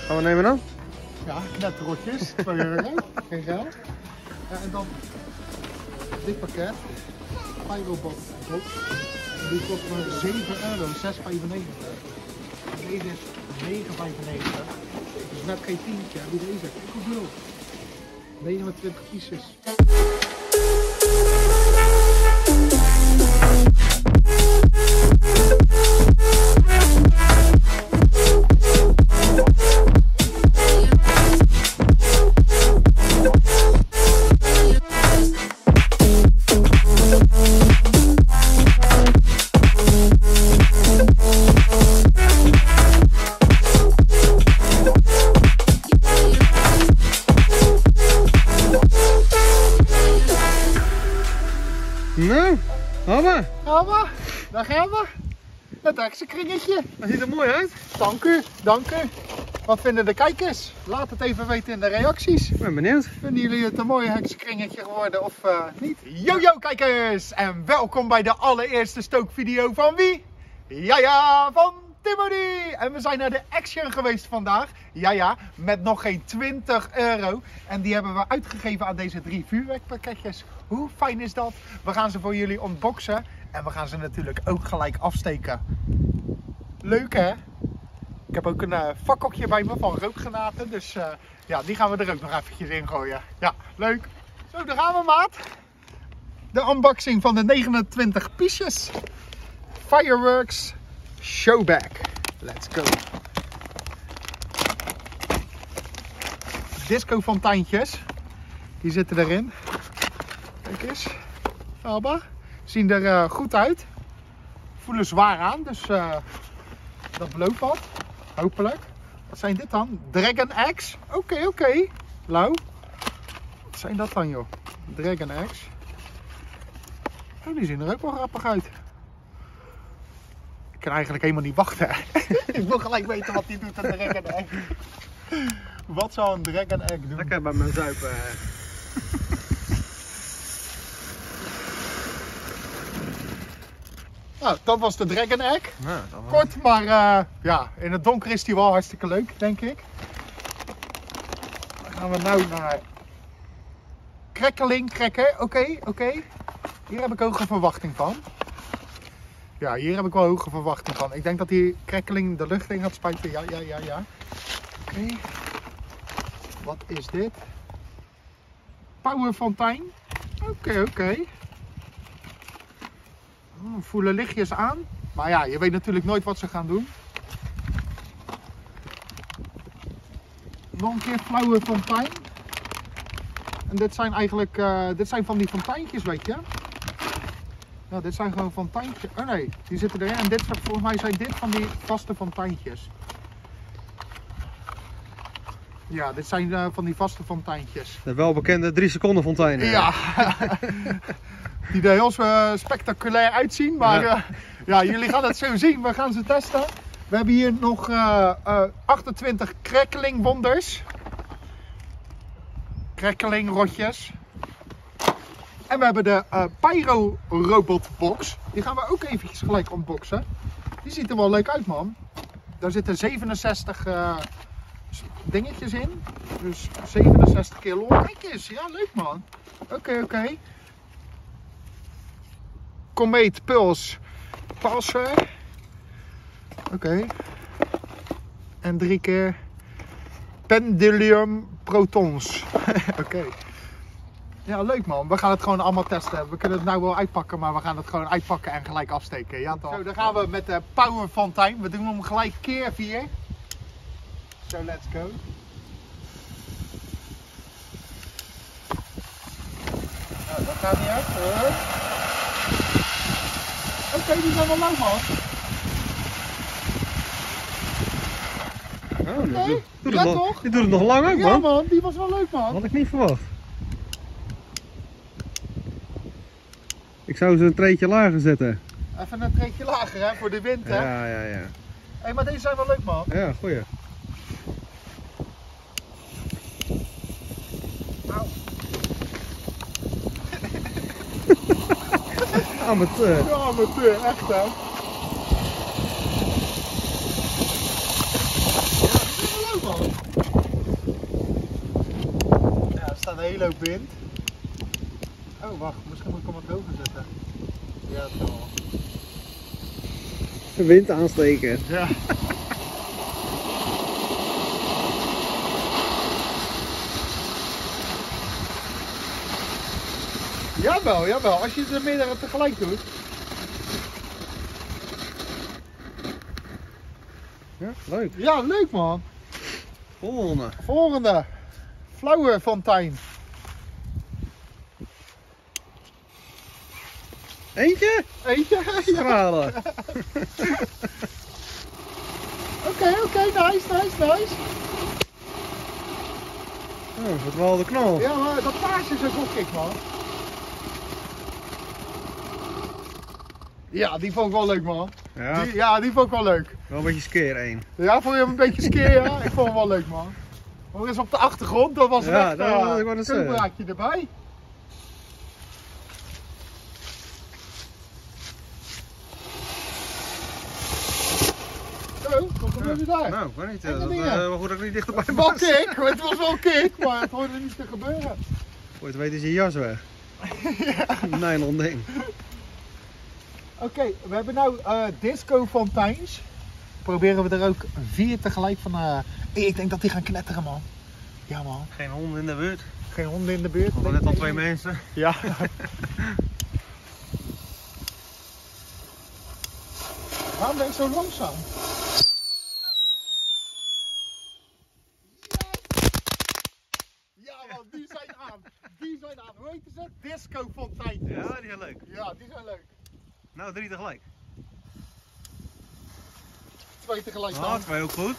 Gaan we nemen dan? Ja, knetterrotjes. 2 euro. Geen geld. Ja, en dan dit pakket. Pyrobot box. En die kost maar 7 euro, 6,95. En deze is 9,95. Dus net geen tientje. Wie deze? Kijk hoeveel. 29 pieces. Nou, Abba, Abba, daar gaan we. Het heksenkringetje. dat ziet er mooi uit. Dank u, dank u. Wat vinden de kijkers? Laat het even weten in de reacties. Ik ben benieuwd. Vinden jullie het een mooi heksenkringetje geworden of niet? Yo kijkers en welkom bij de allereerste stookvideo van wie? Ja, van Timothy. En we zijn naar de Action geweest vandaag. Ja, met nog geen 20 euro. En die hebben we uitgegeven aan deze 3 vuurwerkpakketjes. Hoe fijn is dat? We gaan ze voor jullie unboxen. En we gaan ze natuurlijk ook gelijk afsteken. Leuk hè? Ik heb ook een vakhokje bij me van rookgranaten. Dus ja, die gaan we er ook nog eventjes in gooien. Ja, leuk. Zo, daar gaan we maat. De unboxing van de 29 piesjes. Fireworks Showback. Let's go. Disco fonteintjes. Die zitten erin. Kijk eens. Alba. Zien er goed uit. Voelen zwaar aan. Dus dat belooft wat. Hopelijk. Wat zijn dit dan? Dragon Eggs. Oké. Lau. Wat zijn dat dan joh? Dragon Eggs. Oh, die zien er ook wel grappig uit. Ik kan eigenlijk helemaal niet wachten. Ik wil gelijk weten wat die doet, een Dragon Egg. Wat zou een Dragon Egg doen? Lekker bij mijn zuipen. Nou, dat was de Dragon Egg. Nou, Kort, maar ja, in het donker is die wel hartstikke leuk, denk ik. Dan gaan we nou naar Crackling Cracker. Oké. Hier heb ik hoge verwachting van. Ja, hier heb ik wel hoge verwachting van. Ik denk dat die Crackling de lucht in gaat spuiten. Ja. Oké. Wat is dit? Powerfontein. Oké. Voelen lichtjes aan. Maar ja, je weet natuurlijk nooit wat ze gaan doen. Nog een keer flauwe fontein. En dit zijn eigenlijk dit zijn van die fonteintjes, weet je. Ja, dit zijn gewoon fonteintjes. Oh nee, die zitten erin. En dit, volgens mij zijn dit van die vaste fonteintjes. Ja, dit zijn van die vaste fonteintjes. De welbekende 3 seconden fonteinen. Ja. Die er heel spectaculair uitzien, maar ja, jullie gaan het zo zien. We gaan ze testen. We hebben hier nog 28 Crackling Wonders. Crackling rotjes. En we hebben de Pyro Robot Box. Die gaan we ook eventjes gelijk unboxen. Die ziet er wel leuk uit, man. Daar zitten 67 dingetjes in. Dus 67 keer lol. Kijk eens, ja leuk man. Oké. Comet Pulse Passer. Oké. En 3 keer Pendulum Protons. Oké. Ja, leuk man. We gaan het gewoon allemaal testen. We kunnen het nou wel uitpakken, maar we gaan het gewoon uitpakken en gelijk afsteken. Ja toch? Zo, dan gaan we met de Power Fontein. We doen hem gelijk keer 4. Zo, let's go. Nou, dat gaat niet uit. Oké, die zijn wel lang man. Oh, Ja, toch? Die doet het nog lang ook, man. Ja man, die was wel leuk man. Had ik niet verwacht. Ik zou ze een treetje lager zetten. Even een treetje lager hè, voor de wind hè. Ja. Hey, maar deze zijn wel leuk man. Ja, goeie. Auw. Amateur. Ja, amateur, echt hè. Ja, die zijn wel leuk man. hele hoop wind. Oh wacht, misschien moet ik hem wat hoger zetten. Ja, dat kan wel. Wind aansteken. Ja. Jawel, jawel, als je ze meerdere tegelijk doet. Ja, leuk. Ja, leuk man. Volgende. Volgende. Flauwe fontein. Eentje? Eentje? Stralen. Oké, nice. Oh, wat wel de knal. Ja, maar dat paasje is ook kick man. Ja, die vond ik wel leuk man. Ja, Die vond ik wel leuk. wel een beetje skeer één. Ja, vond je hem een beetje skeer? Ja, ik vond hem wel leuk man. Maar eens op de achtergrond, dat was Ja, echt dat wou ik wel eens een zeggen. braakje erbij. Zo, wat gebeurde daar? Nou, ik weet niet. Enge Dat dingen. wel goed dat ik niet dichterbij Het was was. kick, het was wel kick, maar het hoorde niet te gebeuren. Voor je het weet is je jas weg. Een nylon ding. Oké, we hebben nu disco fonteins. Proberen we er ook 4 tegelijk van. Ik denk dat die gaan knetteren man. Ja man. Geen honden in de buurt. Geen honden in de buurt. We hadden net al 2 mensen. Ja. Waarom ben je zo langzaam? Ja man, die zijn aan. Die zijn aan. Hoe heet ze? Disco fonteintjes. Ja, die zijn leuk. Ja, die zijn leuk. Nou, 3 tegelijk. 2 tegelijk Ah, staan. 2 ook goed.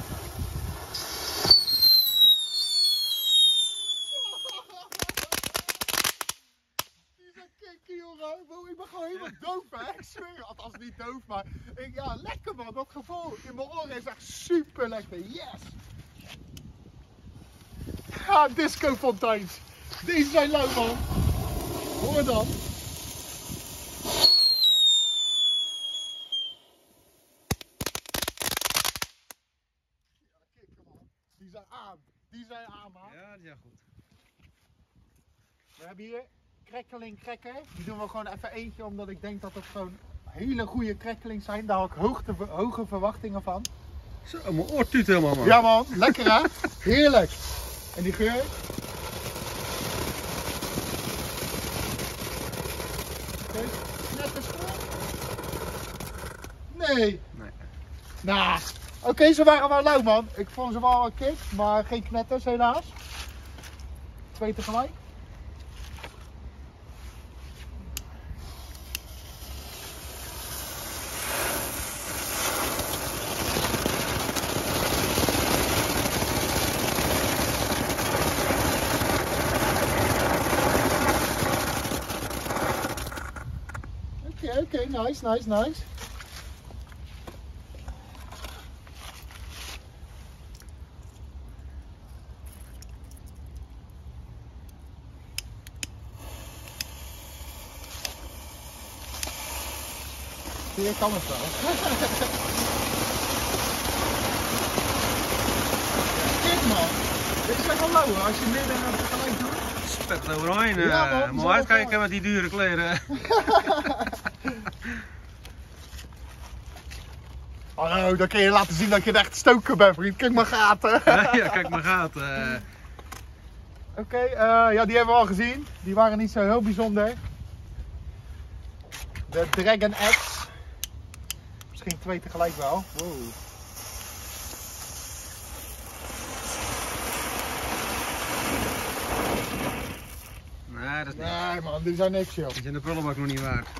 Die zijn kikken jongen. Ik ben gewoon helemaal doof hè. Ik zweer je. Althans niet doof, maar ja, lekker man. Dat gevoel in mijn oren is echt super lekker. Yes. Ja, disco fonteins. Deze zijn leuk man. Hoor dan. Ja, kikken man. Die zijn aan. Die zijn aan man. Ja, die zijn goed. We hebben hier crackling cracker. Die doen we gewoon even eentje omdat ik denk dat het gewoon hele goede cracklings zijn. Daar had ik hoge verwachtingen van. Zo, mijn oor tuut helemaal man. Ja man, lekker hè? Heerlijk. En die geur? Oké, net een school. Nee. Nee. Nou, oké, ze waren wel lauw man. Ik vond ze wel een kick, maar geen knetters helaas. 2 tegelijk. Oké, nice. Hier kan het wel. Kijk man, dit is echt wel lauw als je midden tegelijk doet. Spet er overheen. Ja, man, die Maar zijn uitkijken wel met die dure kleren. Oh, dan kun je laten zien dat je echt stoken bent, vriend. Kijk maar gaten. Ja, kijk maar gaat. Oké, ja, die hebben we al gezien. Die waren niet zo heel bijzonder. De Dragon X. Misschien 2 tegelijk wel. Wow. Nee, dat is niet. Nee man, die zijn niks joh. Die zijn de prullenbak nog niet waard.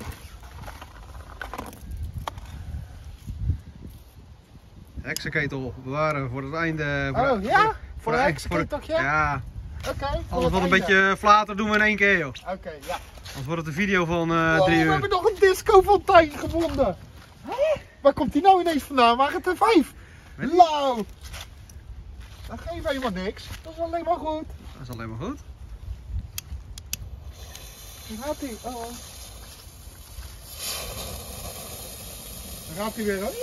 Heksenketel bewaren voor het einde. Oh ja? Voor de het- heksenketeltje? Ja, Oké. alles wat een beetje flater doen we in één keer joh. Oké, ja. Anders wordt het een video van 3 Oh, we uur. hebben nog een disco fontein gevonden. Hè? Waar komt die nou ineens vandaan? Waren het er 5? Weet Lauw. Dat geeft helemaal niks. Dat is alleen maar goed. Dat is alleen maar goed. Daar gaat hij. Oh. Daar gaat hij weer. Hoor.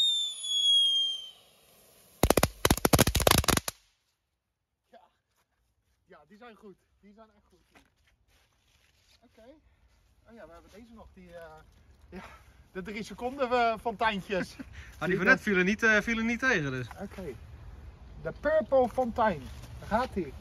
Ja. die zijn goed. Die zijn echt goed. Oké. Oh ja, we hebben deze nog. Ja, de 3 seconden fonteintjes. Ah, die van net vielen niet tegen dus. Oké. De Purple Fontein. Daar gaat hij.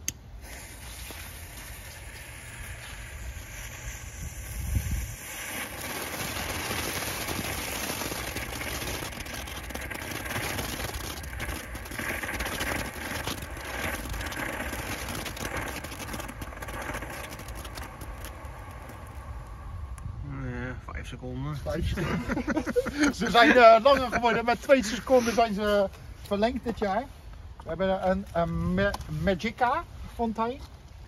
Nee, 5 seconden. 5 seconden. Ze zijn langer geworden. Met 2 seconden zijn ze verlengd dit jaar. We hebben een Magica fontein.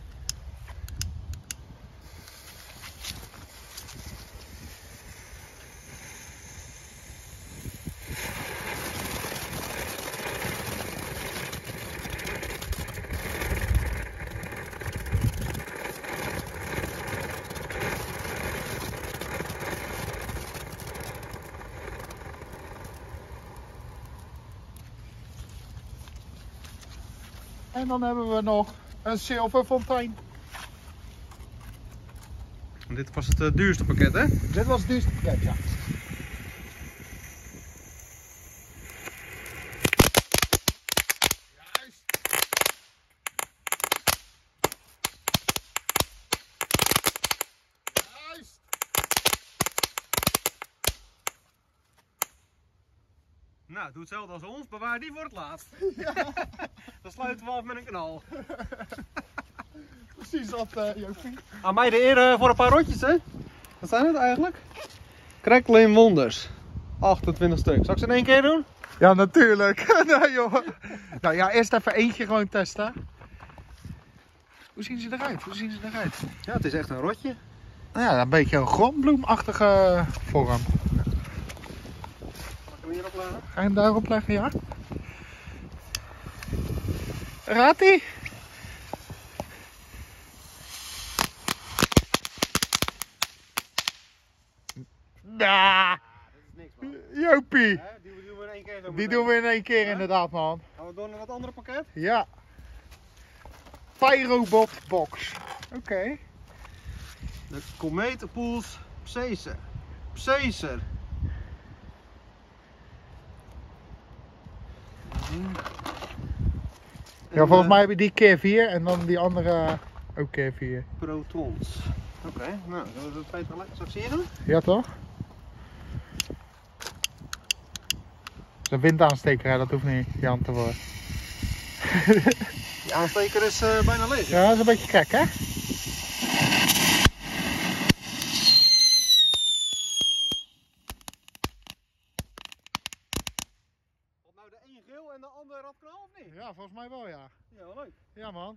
En dan hebben we nog een zilverfontein. Dit was het duurste pakket, hè? Dit was het duurste pakket, ja. Juist. Juist. Nou, doe hetzelfde als ons, bewaar die voor het laatst. Ja. Dan sluiten we af met een knal. Precies dat, Jopie. Aan mij de eer voor een paar rotjes, hè? Wat zijn het eigenlijk? Crackling Wonders. 28 stuk. Zal ik ze in 1 keer doen? Ja, natuurlijk. Nee, joh. Nou ja, eerst even eentje gewoon testen. Hoe zien ze eruit? Hoe zien ze eruit? Ja, het is echt een rotje. Nou ja, een beetje een grondbloemachtige vorm. Mag ik hem hierop leggen? Ga je hem daarop leggen, ja? Gaat-ie? Ja, Dat is niks, man. Jopie. Hè, die doen we in 1 keer zo. Die doen we in 1 keer Ja? inderdaad, man. Gaan we door naar het andere pakket? Ja. Pyrobot box. Oké. De Cometenpools Psacer. Psacer. Ja, volgens mij hebben die keer 4 en dan die andere ook keer 4. Protons. Oké, nou, zullen we dat twee tegelijk? Zal ik ze hier doen? Ja, toch? Dat is een windaansteker, hè? Dat hoeft niet Jan te worden. Die aansteker is bijna leeg. Ja, dat is een beetje gek, hè? Wat nou de een geel en de ander radknal of niet? Ja, volgens mij wel, ja. Ja, wel leuk. Ja, man.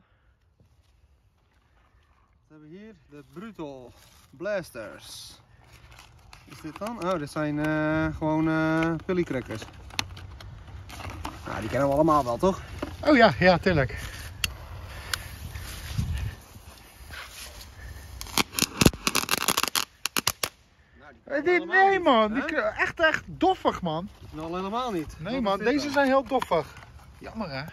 Wat hebben we hier? De Brutal Blasters. Wat is dit dan? Oh, dit zijn gewoon pillycrackers. Nou, die kennen we allemaal wel, toch? Oh ja, ja, tuurlijk. Nou, die kennen we allemaal Nee, niet, man. hè? Die, echt doffig, man. Nou, helemaal niet. Nee, Wat man. is dit Deze dan? zijn heel doffig. Jammer, hè?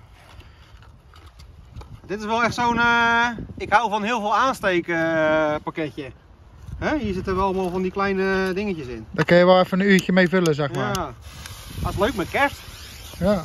Dit is wel echt zo'n, ik hou van heel veel aansteekpakketje. Hè? Hier zitten wel allemaal van die kleine dingetjes in. Daar kun je wel even een uurtje mee vullen, zeg maar. Ja, dat is leuk met kerst. Ja.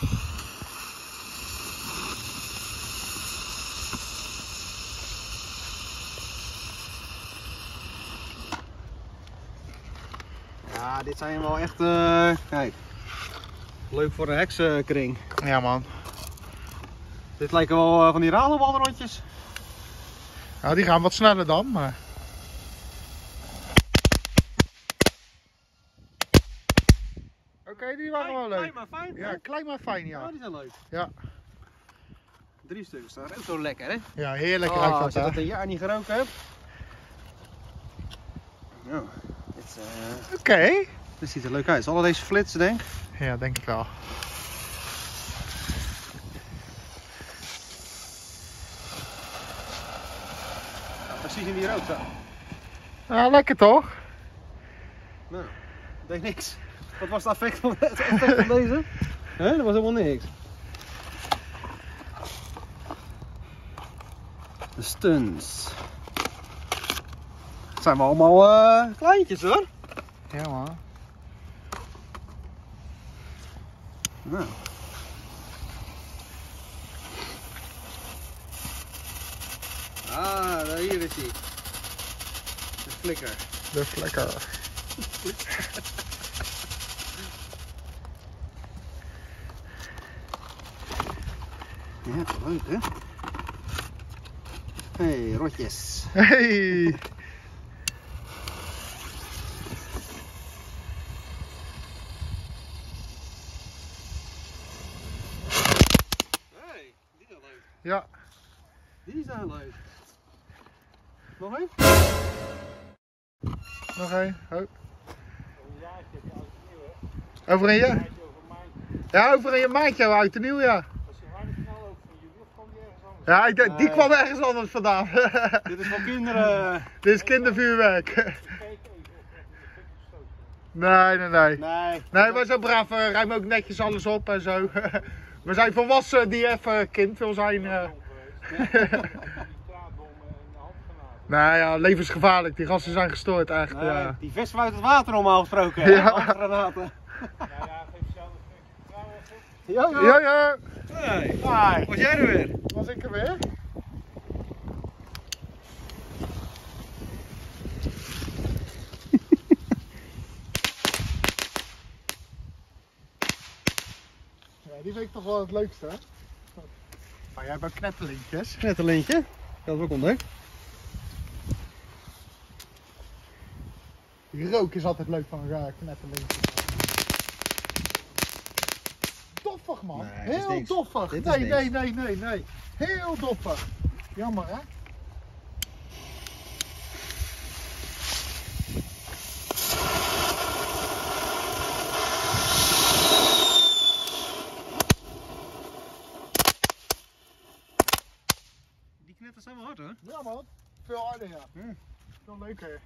Ja, dit zijn wel echt, kijk, leuk voor de heksenkring. Ja, man. Dit lijken wel van die ralenbalrondjes. Ja, die gaan wat sneller dan, maar... Oké, die waren wel leuk. Klein maar fijn. Ja, hè? klein maar fijn, Ja, ja. die zijn leuk. Ja, 3 stuks, dat ruikt zo lekker, hè? ja heerlijk Oh, ruikt als je dat, dat hè. een jaar niet gerookt hebt. Nou, Oké. dit ziet er leuk uit. Zal al deze flitsen, denk ik? Ja, denk ik wel. Ja, precies in die rook zo. Ja, lekker toch? Nou, dat deed niks. Wat was het effect van deze? Hè? Dat was helemaal niks. De stunts. Het zijn wel allemaal kleintjes hoor. Ja man. Nou. Ah, hier is hij. De flikker. Dat is lekker. Ja, leuk hè? Hey, rotjes. Hey. Hey, die zijn leuk. Ja. Die zijn leuk. Nog één? Nog één. Oh. Over een jaar? Ja, over een maandje oud en nieuw, ja. Ja, die kwam ergens anders vandaan. Dit is voor kinderen. Dit is kindervuurwerk. Nee. Nee, maar zo braaf, ruimen ook netjes alles op en zo. We zijn volwassen die even kind wil zijn. Nou ja, levensgevaarlijk. Die gasten zijn gestoord echt. Nee, ja. die vissen uit het water normaal gesproken. Ja. Handgranaten. Ja. Hey, Hi. was jij er weer? Was ik er weer? Ja, die vind ik toch wel het leukste, hè? Maar jij hebt ook knetterlinkjes. Net een lintje. Ik had het ook ontdekt. Die rook is altijd leuk van knetterlinkjes. Doffig man, Nee, dit is heel niks. doffig. Dit is niks. Nee. Heel doffig. Jammer hè? Die knetters zijn wel hard hoor. Ja man, veel harder ja. Hm. Veel leuker.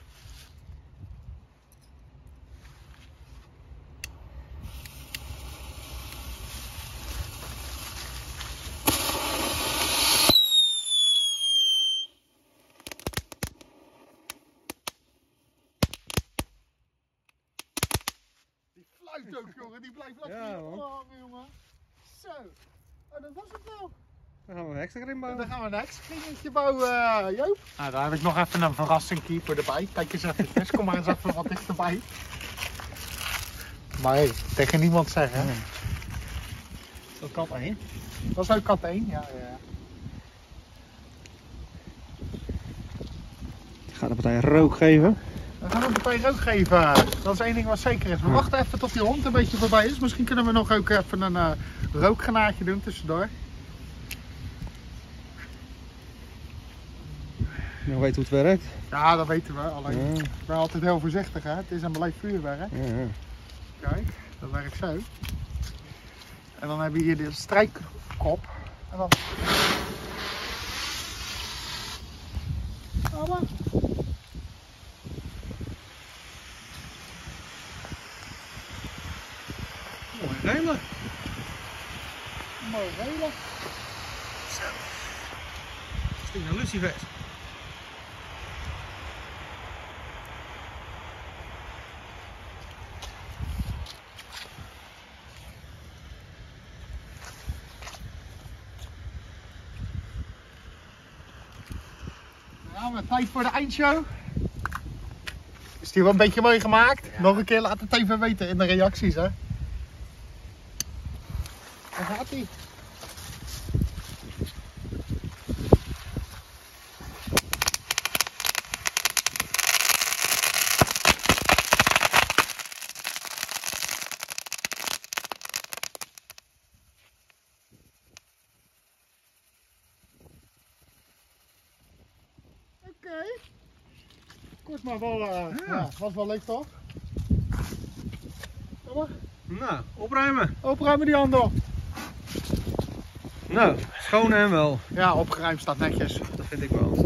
Die fluit ook jongen, die blijft lekker Ja, in je man. oren hangen jongen. Zo, oh, dat was het nou. Dan gaan we een extra erin bouwen. Dan gaan we een extra kringetje bouwen, Joop. Nou, daar heb ik nog even een verrassingkie voor erbij. Kijk eens even, kom maar eens even wat dichterbij. Maar hey, tegen niemand zeggen. Ja. Zo kat 1. Dat is ook kat 1, ja. Ik ga de partij rook geven. Dan gaan we een partij rook geven. Dat is één ding wat zeker is. We wachten even tot die hond een beetje voorbij is. Misschien kunnen we nog ook even een rookgranaatje doen tussendoor. Je weet hoe het werkt. Ja, dat weten we. Alleen, Ja. ik ben altijd heel voorzichtig, hè. Het is een beleefd vuurwerk. Ja. Kijk, dat werkt zo. En dan heb je hier de strijkkop. En dan... Oh, maar. Mooi rijmen. Mooi relen. Zo. Stinkt naar lucifers. Nou, maar tijd voor de eindshow. Is die wel een beetje mooi gemaakt? Ja. Nog een keer, laat het even weten in de reacties, hè. Daar gaat hij. Oké. Kort maar wel, ja, was wel leuk toch? Kom maar. Nou, opruimen. Opruimen die handel. Nou, schoon en wel. Ja, opgeruimd staat netjes. Dat vind ik wel.